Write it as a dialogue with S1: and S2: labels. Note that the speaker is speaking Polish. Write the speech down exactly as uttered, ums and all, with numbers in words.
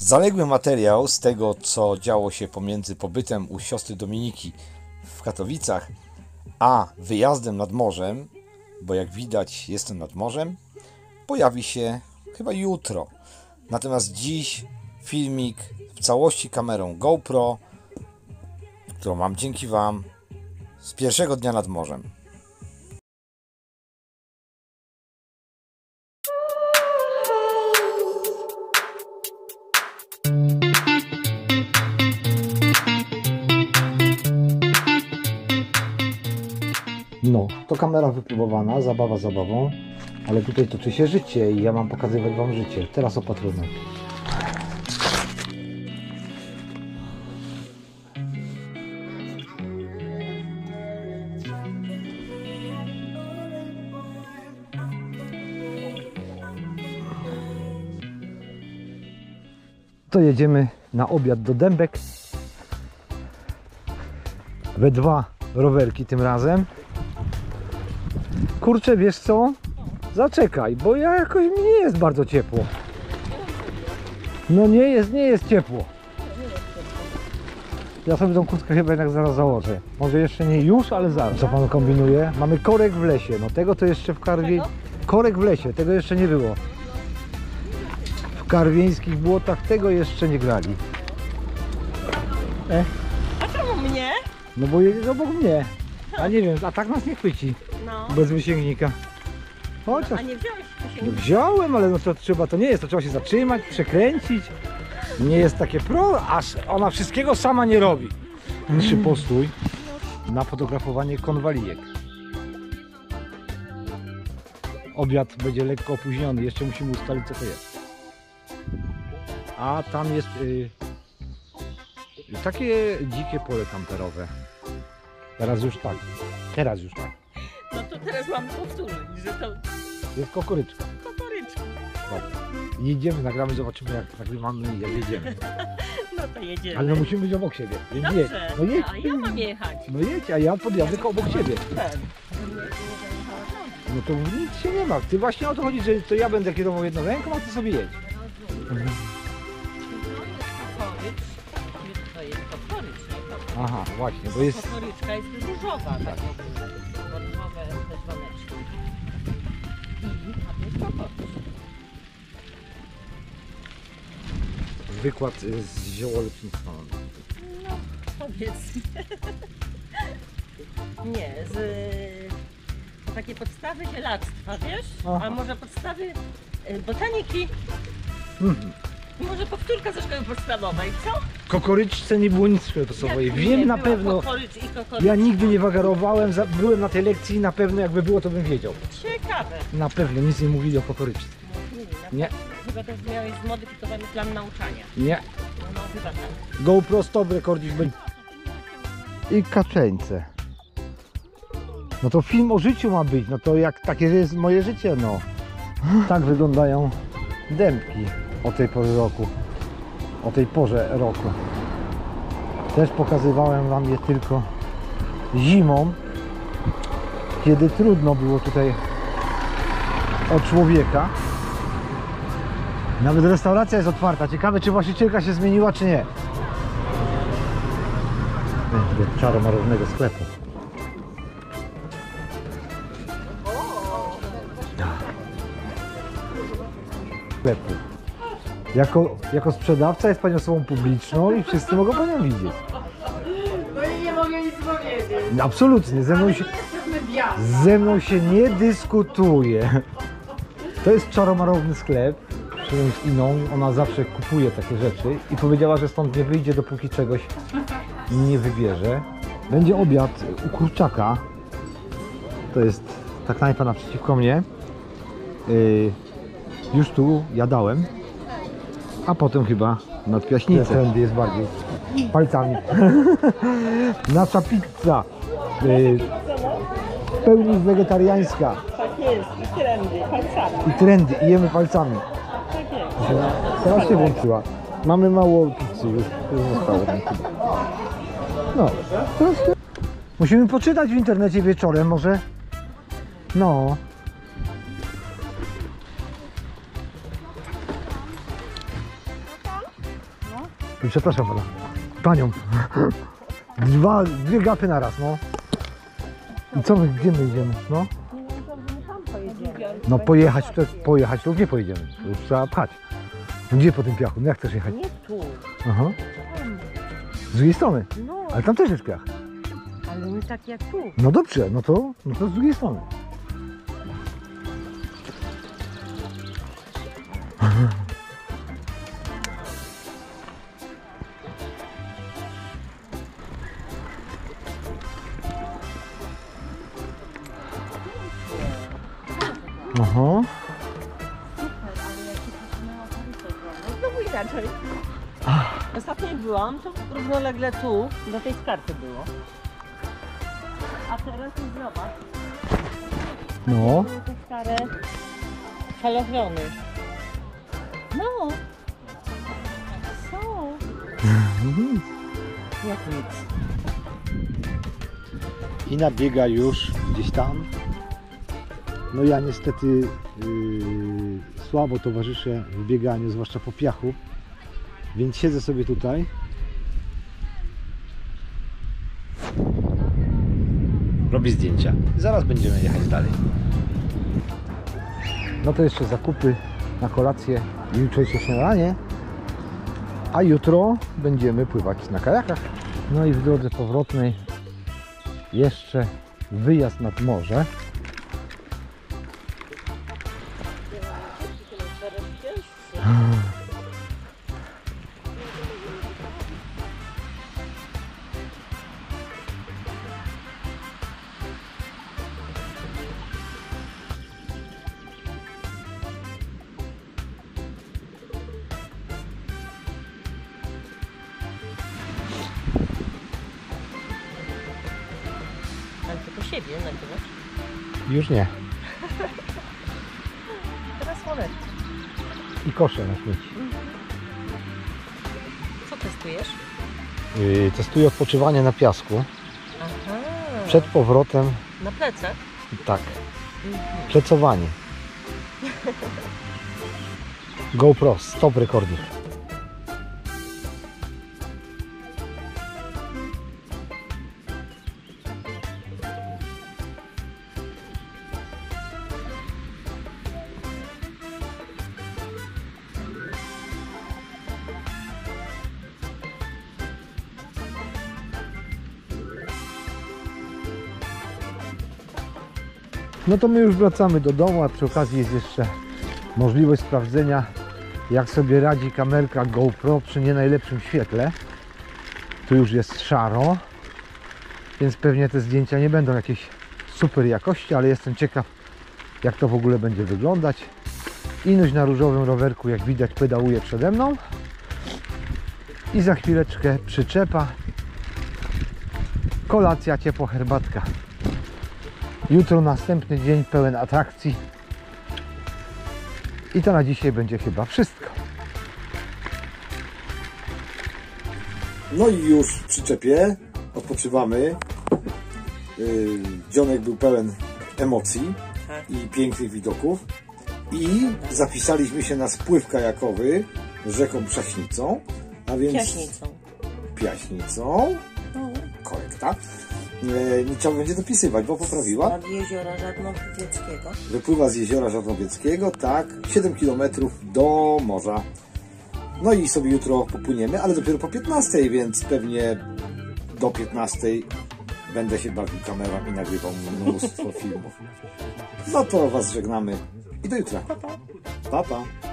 S1: Zaległy materiał z tego, co działo się pomiędzy pobytem u siostry Dominiki w Katowicach, a wyjazdem nad morzem, bo jak widać jestem nad morzem, pojawi się chyba jutro. Natomiast dziś filmik w całości kamerą GoPro, którą mam dzięki Wam z pierwszego dnia nad morzem. No, to kamera wypróbowana, zabawa zabawą, ale tutaj toczy się życie i ja mam pokazywać Wam życie. Teraz opatrunek. To jedziemy na obiad do Dębek. We dwa rowerki tym razem. Kurczę, wiesz co? Zaczekaj, bo ja jakoś mi nie jest bardzo ciepło. No nie jest, nie jest ciepło. Ja sobie tą kurtkę chyba jednak zaraz założę. Może jeszcze nie już, ale zaraz. Co pan kombinuje? Mamy korek w lesie. No tego to jeszcze w Karwie... Korek w lesie, tego jeszcze nie było. W karwieńskich błotach tego jeszcze nie grali. E?
S2: A czemu mnie?
S1: No bo jedziesz obok mnie. A nie wiem, a tak nas nie chwyci.
S2: No.
S1: Bez wysięgnika. Chociaż...
S2: No, a nie wziąłeś
S1: No wziąłem, ale no to trzeba, to nie jest, to trzeba się zatrzymać, przekręcić. Nie jest takie pro, aż ona wszystkiego sama nie robi. Trzy postój na fotografowanie konwalijek. Obiad będzie lekko opóźniony, jeszcze musimy ustalić, co to jest. A tam jest y, takie dzikie pole kamperowe. Teraz już tak, teraz już tak.
S2: No to teraz mam powtórzyć, że to
S1: Jest kokoryczka.
S2: kokoryczka.
S1: Jedziemy, nagramy, zobaczymy jak nagrywamy i jak jedziemy.
S2: No to jedziemy.
S1: Ale no musimy być obok siebie. Więc jedź.
S2: Dobrze,
S1: No jedź.
S2: a ja mam jechać.
S1: No jedź, a ja podjadę obok siebie. No to nic się nie ma. Ty właśnie o to chodzi, że to ja będę kierował jedną ręką, a ty sobie jedź.
S2: Kokorycz. To jest kokorycz, nie kokorycz.
S1: Aha, właśnie, bo jest...
S2: Kokoryczka jest różowa, tak. Różowe te dzwoneczki. I, a to jest kokorycz.
S1: Wykład z ziołolecznictwa.
S2: No, powiedzmy. Nie, z takie podstawy zielactwa, wiesz?
S1: Aha.
S2: A może podstawy y, botaniki?
S1: Mhm.
S2: I może powtórka ze szkoły podstawowej, co?
S1: Kokoryczce nie było nic w szkole podstawowej.
S2: Jak
S1: Wiem
S2: nie
S1: na
S2: była
S1: pewno.
S2: Kokorycz i kokorycz.
S1: Ja nigdy nie wagarowałem, za- byłem na tej lekcji i na pewno jakby było, to bym wiedział.
S2: Ciekawe.
S1: Na pewno nic nie mówili o kokoryczce. Nie.
S2: Chyba też miałeś zmodyfikowany plan nauczania.
S1: Nie.
S2: No, no chyba tak.
S1: GoPro stop rekordzik będzie. I kaczeńce. No to film o życiu ma być, no to jak takie jest moje życie, no. Tak wyglądają dębki o tej porze roku. O tej porze roku. Też pokazywałem Wam je tylko zimą, kiedy trudno było tutaj o człowieka. Nawet restauracja jest otwarta. Ciekawe, czy właścicielka się zmieniła, czy nie. Do czaromarownego sklepu. Sklepu. Jako, jako sprzedawca jest Panią osobą publiczną i wszyscy mogą Panią widzieć.
S3: No i nie mogę nic powiedzieć.
S1: Absolutnie, ze mną się, ze mną się nie dyskutuje. To jest czaromarowny sklep. Z Iną, ona zawsze kupuje takie rzeczy i powiedziała, że stąd nie wyjdzie, dopóki czegoś nie wybierze. Będzie obiad u kurczaka. To jest ta knajpa naprzeciwko mnie. Yy, już tu jadałem, a potem chyba nad Piaśnicę. Trendy jest bardziej palcami. Nasza pizza. Yy, w pełni wegetariańska.
S2: Tak jest, i trendy, palcami.
S1: I trendy, i jemy palcami.
S2: Tak jest.
S1: Teraz się włączyła. Mamy mało pizzy już. Już zostało nam chyba. No. Teraz... Musimy poczytać w internecie wieczorem może. No. Przepraszam pana. Panią. Dwa, dwie gapy na raz, no. I co my, gdzie my idziemy? No, no pojechać, to, pojechać to gdzie pojedziemy? To już trzeba pchać. No gdzie po tym piachu? No jak chcesz jechać?
S2: Nie tu.
S1: Aha. Z drugiej strony.
S2: No,
S1: Ale tam też jest piach.
S2: ale nie tak jak tu.
S1: No dobrze, no to, no to z drugiej strony. Aha.
S2: Znowu inaczej. Ostatnio jak byłam, to równolegle tu, do tej skarpy było. A teraz już zobacz.
S1: No.
S2: Były te stare falochrony. No. Są. Jak nic.
S1: I nabiega już gdzieś tam. No ja niestety yy, słabo towarzyszę w bieganiu, zwłaszcza po piachu, więc siedzę sobie tutaj. Robię zdjęcia. Zaraz będziemy jechać dalej. No to jeszcze zakupy na kolację i jutrzejsze śniadanie. A jutro będziemy pływać na kajakach. No i w drodze powrotnej jeszcze wyjazd nad morze.
S2: Ale tylko siebie nagrywasz.
S1: Już nie.
S2: Teraz słoneczko.
S1: I kosze na śmieci.
S2: Co testujesz?
S1: Yy, testuję odpoczywanie na piasku.
S2: Aha.
S1: Przed powrotem,
S2: Na plecach?
S1: tak, plecowanie. GoPro, stop recording. No to my już wracamy do domu, a przy okazji jest jeszcze możliwość sprawdzenia, jak sobie radzi kamerka GoPro przy nie najlepszym świetle. Tu już jest szaro, więc pewnie te zdjęcia nie będą jakiejś super jakości, ale jestem ciekaw, jak to w ogóle będzie wyglądać. Inuś na różowym rowerku, jak widać, pedałuje przede mną i za chwileczkę przyczepa, kolacja, ciepła herbatka. Jutro następny dzień pełen atrakcji. I to na dzisiaj będzie chyba wszystko.
S4: No i już w przyczepie odpoczywamy. Yy, Dzionek był pełen emocji i pięknych widoków. I zapisaliśmy się na spływ kajakowy rzeką Przaśnicą. A więc
S2: Piaśnicą.
S4: Piaśnicą. Korekta. E, nie trzeba będzie dopisywać, bo poprawiła.
S2: Od jeziora Żarnowieckiego.
S4: Wypływa z jeziora Żarnowieckiego, tak, siedem kilometrów do morza. No i sobie jutro popłyniemy, ale dopiero po piętnastej, więc pewnie do piętnastej będę się bawił kamerą i nagrywał mnóstwo filmów. No to Was żegnamy i do jutra. Pa, pa.